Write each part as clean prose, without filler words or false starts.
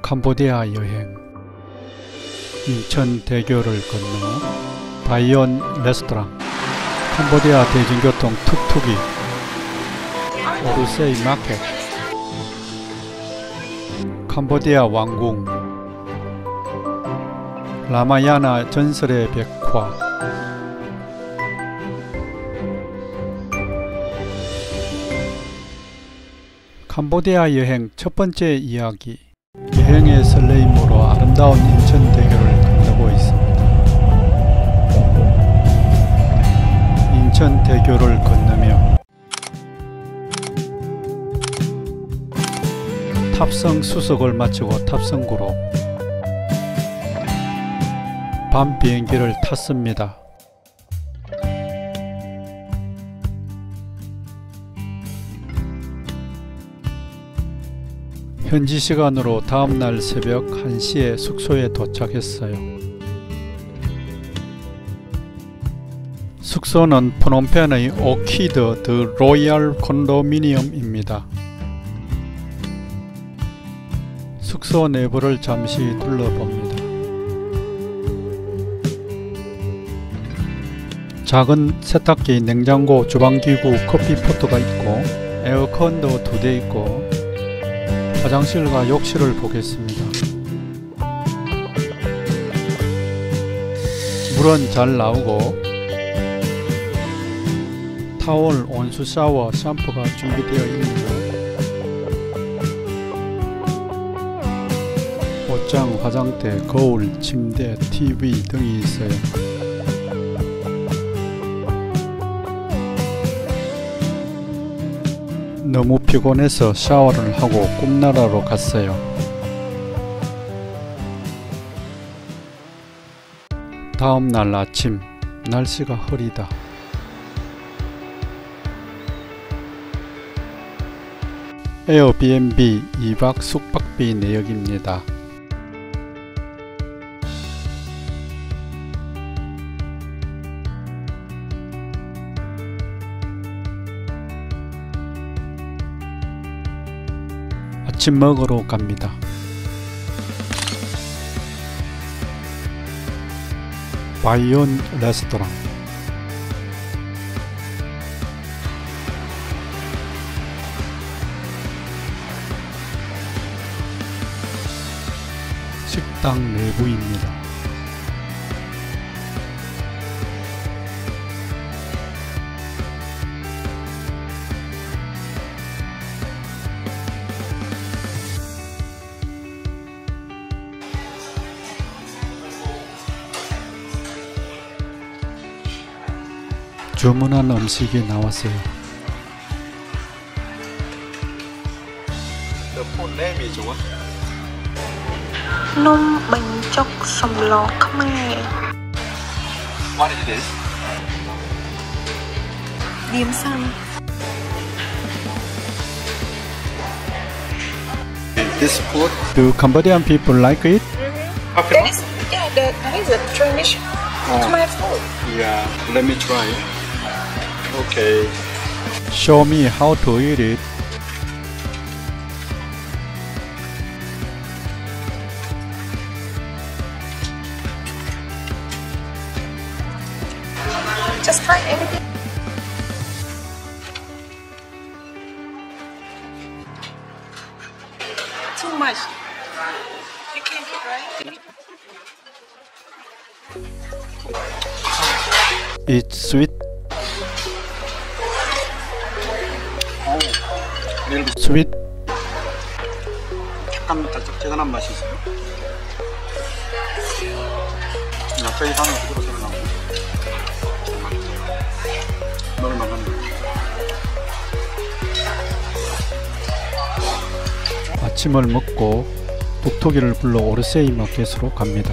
캄보디아 여행. 인천 대교를 건너 바이온 레스토랑, 캄보디아 대중교통 툭툭이, 오르세이 마켓, 캄보디아 왕궁, 라마야나 전설의 백화. 캄보디아 여행 첫 번째 이야기. 여행의 설레임으로 아름다운 인천 대교를 건너고 있습니다. 인천 대교를 건너며 탑승 수속을 마치고 탑승구로 밤 비행기를 탔습니다. 현지 시간으로 다음날 새벽 1시에 숙소에 도착했어요. 숙소는 프놈펜의 오키드 더 로얄 콘도미니엄입니다. 숙소 내부를 잠시 둘러봅니다. 작은 세탁기, 냉장고, 주방기구, 커피포트가 있고 에어컨도 2대 있고 화장실과 욕실을 보겠습니다. 물은 잘 나오고 타월, 온수 샤워, 샴푸가 준비되어 있네요. 옷장, 화장대, 거울, 침대, TV 등이 있어요. 너무 피곤해서 샤워를 하고 꿈나라로 갔어요. 다음날 아침, 날씨가 흐리다. 에어비앤비 2박 숙박비 내역입니다. 아침 먹으러 갑니다. 바이온 레스토랑. 식당 내부입니다. 주문한 음식이 나왔어요. The full name is what? Nôm bánh chóc sầm lò Khmer. What is this? Dim sum. This food, do Cambodian people like it? That is, yeah, that is a tradition Khmer food. Yeah, let me try. Okay. Show me how to eat it. Just try everything. Too much. You can't eat, right? It's sweet. Sweet. 약간 달짝지근한 맛이 있어요. 야채 향이 부드럽게 나고 너무 맛있네. 아침을 먹고 툭툭이를 불러 오르세이 마켓으로 갑니다.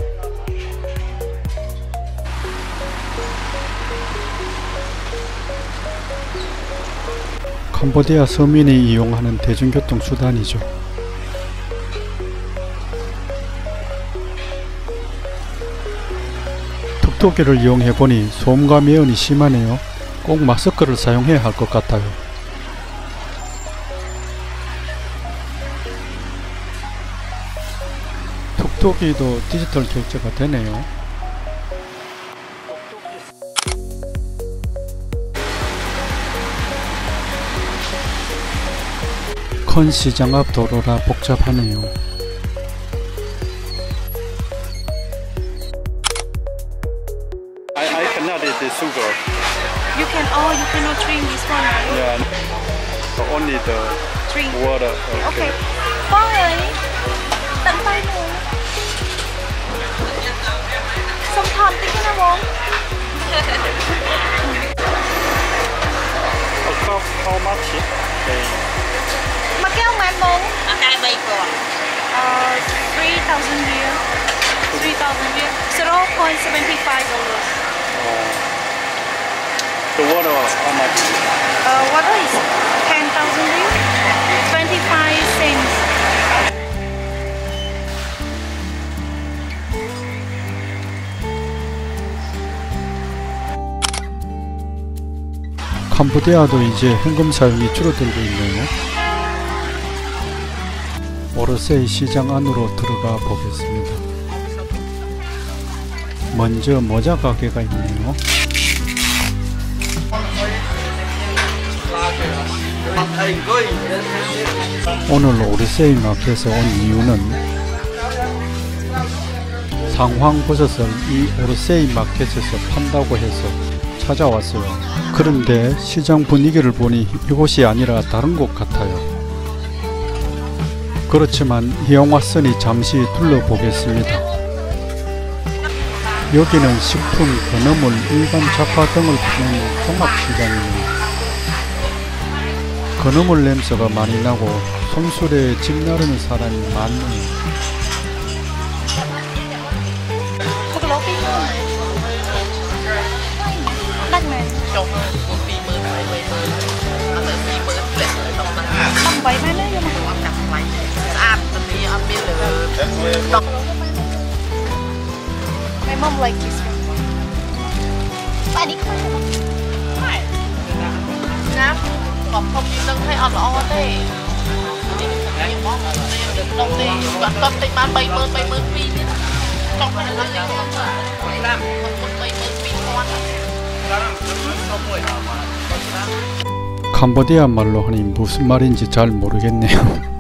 캄보디아 서민이 이용하는 대중교통 수단이죠. 툭툭이를 이용해보니 소음과 매연이 심하네요. 꼭 마스크를 사용해야 할 것 같아요. 톡톡이도 디지털 결제가 되네요. 큰 시장 앞 도로라 복잡하네요. I cannot eat the sugar. You can, oh, you cannot drink this one, right? Yeah. Only the Drink. water. Okay. Con ơi, tận tay luôn. Xong thầm tí cái nào không? How much? Mà cái ông ăn không? Okay, wait for 3,000 riyal. 3,000 riyal. $0.75. The water, how much? Water is 10,000 riyal. 25 cents. 캄보디아도 이제 현금 사용이 줄어들고 있네요. 오르세이 시장 안으로 들어가 보겠습니다. 먼저 모자 가게가 있네요. 오늘 오르세이 마켓에 온 이유는 상황버섯을 이 오르세이 마켓에서 판다고 해서 찾아왔어요. 그런데 시장 분위기를 보니 이곳이 아니라 다른 곳 같아요. 그렇지만 이왕 왔으니 잠시 둘러보겠습니다. 여기는 식품, 건어물, 일반 잡화 등을 파는 종합시장이네요. 건어물 냄새가 많이 나고 손수레에 집 나르는 사람이 많네요. Chồng một tí mướn phải mấy mướn mà tự tí mướn lệ ở trong đó Không vậy mấy nữa nhưng mà ông đặt máy ăn tầm đi ăn biết là my mom like this one. Pani ka Ngáp còn không đi nâng hay ăn o thế những món được đông đi bạn tâm tay bán bay mướn pin trong cái này ăn đi làm không bay mướn pin ngon 캄보디아 말로 하니 무슨 말인지 잘 모르겠네요.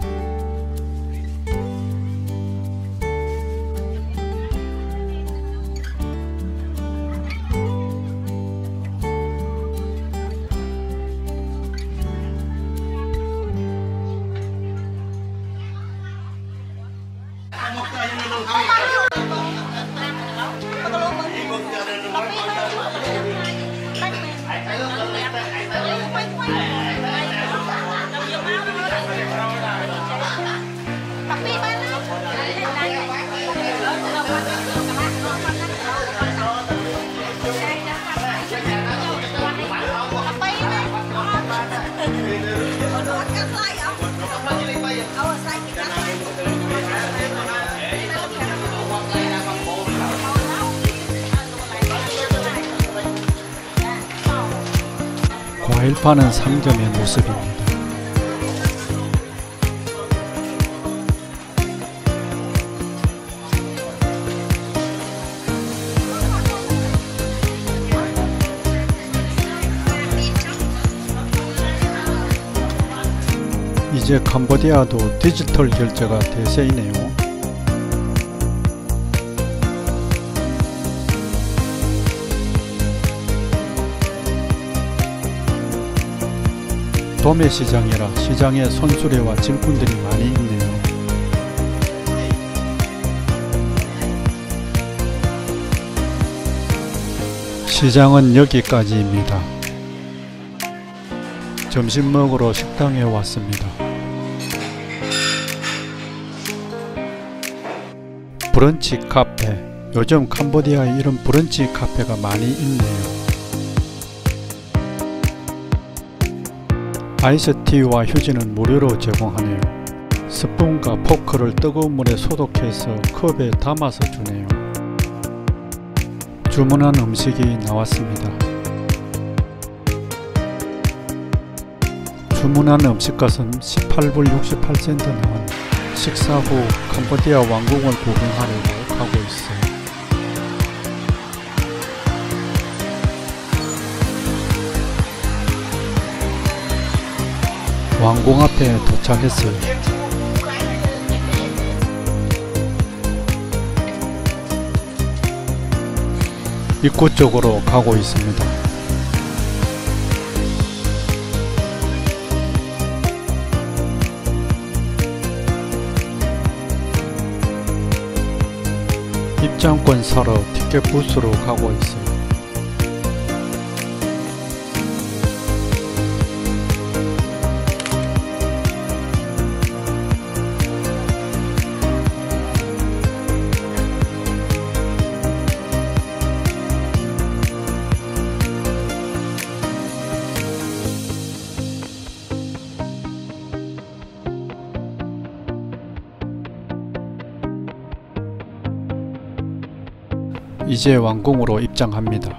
과일 파는 상점의 모습입니다. 이제 캄보디아도 디지털 결제가 대세이네요. 도매시장이라 시장에 손수레와 짐꾼들이 많이 있네요. 시장은 여기까지입니다. 점심 먹으러 식당에 왔습니다. 브런치 카페. 요즘 캄보디아에 이런 브런치 카페가 많이 있네요. 아이스티와 휴지는 무료로 제공하네요. 스푼과 포크를 뜨거운 물에 소독해서 컵에 담아서 주네요. 주문한 음식이 나왔습니다. 주문한 음식값은 18불 68센트 나왔네요. 식사 후 캄보디아 왕궁을 구경하려고 가고 있어요. 왕궁 앞에 도착했어요. 입구 쪽으로 가고 있습니다. 입장권 사러 티켓 부스로 가고 있어요. 이제 왕궁으로 입장합니다.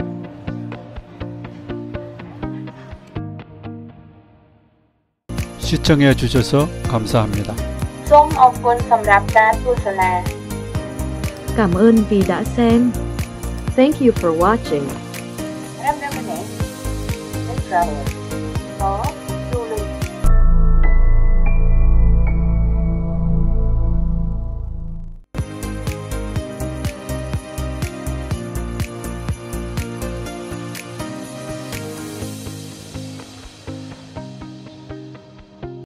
시청해 주셔서 감사합니다. សូមអរគុណសម្រាប់ការទស្សនា Cảm ơn vì đã xem. Thank you for watching. Rem remនេះ Travel ត